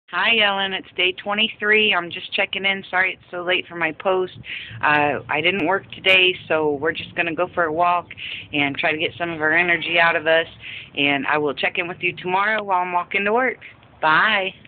Hi, Ellen. It's day 23. I'm just checking in. Sorry it's so late for my post. I didn't work today, so we're just going to go for a walk and try to get some of our energy out of us. And I will check in with you tomorrow while I'm walking to work. Bye.